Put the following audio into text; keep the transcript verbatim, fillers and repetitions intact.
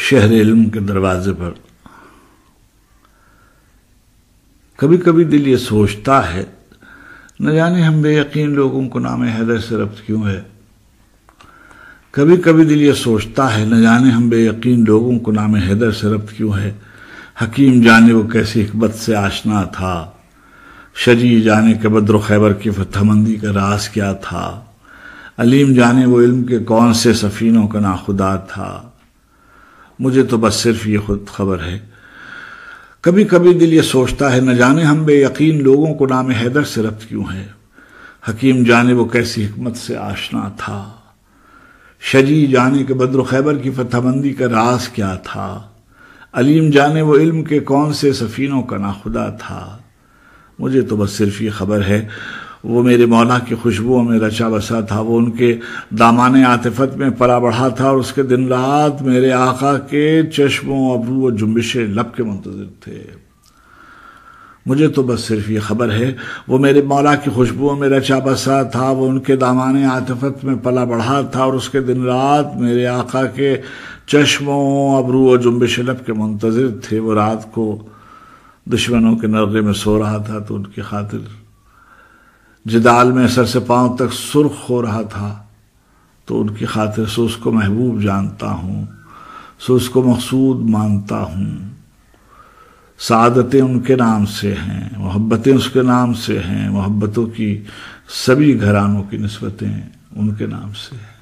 شہر علم کے دروازے پر کبھی کبھی دل یہ سوچتا ہے نہ جانے ہم بے یقین لوگوں کو نام حیدر سے ربط کیوں ہے. کبھی کبھی دل یہ سوچتا ہے نہ جانے ہم بے یقین لوگوں کو نام حیدر سے ربط کیوں ہے. حکیم جانے وہ کیسی حکمت سے آشنا تھا، شجی جانے کہ بدر و خیبر کی فتح مندی کا راز کیا تھا، علیم جانے وہ علم کے کون سے سفینوں کا ناخدا تھا. مجھے تو بس صرف یہ خود خبر ہے. کبھی کبھی دل یہ سوچتا ہے نہ جانے ہم بے یقین لوگوں کو نام حیدر سے ربط کیوں ہے. حکیم جانے وہ کیسی حکمت سے آشنا تھا، شجی جانے کہ بدر و خیبر کی فتح مندی کا راز کیا تھا، علیم جانے وہ علم کے کون سے سفینوں کا ناخدا تھا. مجھے تو بس صرف یہ خبر ہے وہ میرے مولا کی خوشبوؤں میں رچا بسا تھا، وہ ان کے دامان عاطفت میں پلا بڑھا تھا، اور اس کے دن رات میرے آقا کے چشموں ابرو و جنبش لب کے منتظر تھے. مجھے تو بس صرف یہ خبر ہے وہ میرے مولا کی خوشبوؤں میں رچا بسا تھا، وہ ان کے دامان عاطفت میں پلا بڑھا تھا، اور اس کے دن رات میرے آقا کے چشموں ابرو و جنبش لب کے منتظر تھے. وہ رات کو دشمنوں کے نرغے میں سو رہا تھا تو ان کی خاطر جدال میں سر سے پاؤں تک سرخ ہو رہا تھا، تو ان کی خاطر سے اس کو محبوب جانتا ہوں، سو اس کو مقصود مانتا ہوں. سعادتیں ان کے نام سے ہیں، محبتیں اس کے نام سے ہیں، محبتوں کی سبھی گھرانوں کی نسبتیں ان کے نام سے ہیں.